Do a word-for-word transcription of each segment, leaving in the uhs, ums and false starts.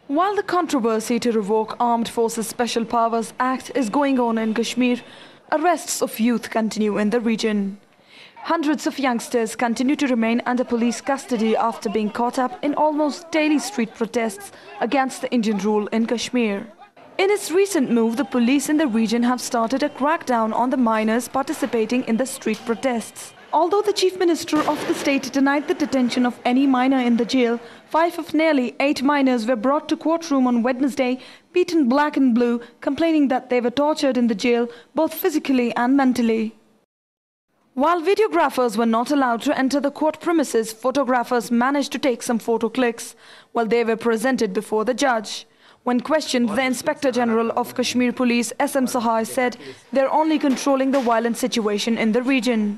While the controversy to revoke Armed Forces Special Powers Act is going on in Kashmir, arrests of youth continue in the region. Hundreds of youngsters continue to remain under police custody after being caught up in almost daily street protests against the Indian rule in Kashmir. In its recent move, the police in the region have started a crackdown on the minors participating in the street protests. Although the Chief Minister of the state denied the detention of any minor in the jail, five of nearly eight minors were brought to courtroom on Wednesday, beaten black and blue, complaining that they were tortured in the jail, both physically and mentally. While videographers were not allowed to enter the court premises, photographers managed to take some photo clicks while they were presented before the judge. When questioned, the Inspector General of Kashmir Police, S M Sahai, said they're only controlling the violent situation in the region.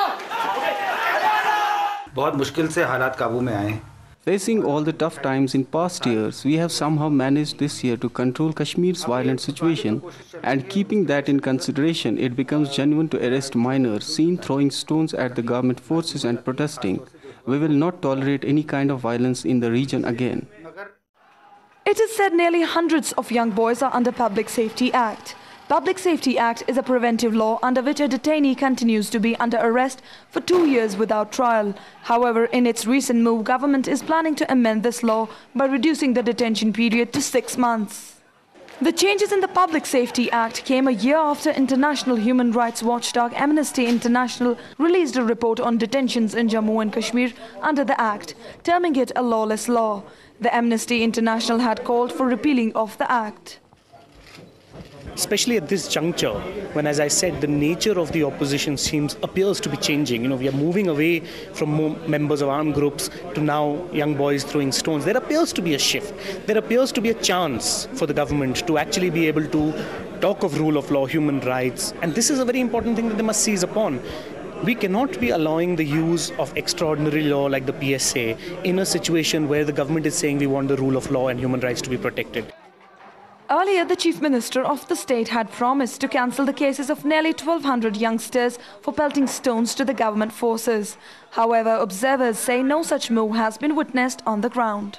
बहुत मुश्किल से हालात काबू में आए. Facing all the tough times in past years, we have somehow managed this year to control Kashmir's violent situation, and keeping that in consideration, it becomes genuine to arrest minors seen throwing stones at the government forces and protesting. We will not tolerate any kind of violence in the region again. It is said nearly hundreds of young boys are under Public Safety Act. Public Safety Act is a preventive law under which a detainee continues to be under arrest for two years without trial. However, in its recent move, government is planning to amend this law by reducing the detention period to six months. The changes in the Public Safety Act came a year after international human rights watchdog Amnesty International released a report on detentions in Jammu and Kashmir under the Act, terming it a lawless law. The Amnesty International had called for repealing of the Act. Especially at this juncture, when, as I said, the nature of the opposition seems appears to be changing. You know, we are moving away from members of armed groups to now young boys throwing stones. There appears to be a shift. There appears to be a chance for the government to actually be able to talk of rule of law, human rights, and this is a very important thing that they must seize upon. We cannot be allowing the use of extraordinary law like the P S A in a situation where the government is saying we want the rule of law and human rights to be protected. Earlier, the Chief Minister of the state had promised to cancel the cases of nearly twelve hundred youngsters for pelting stones to the government forces. However, observers say no such move has been witnessed on the ground.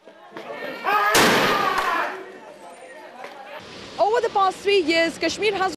Over the past three years, Kashmir has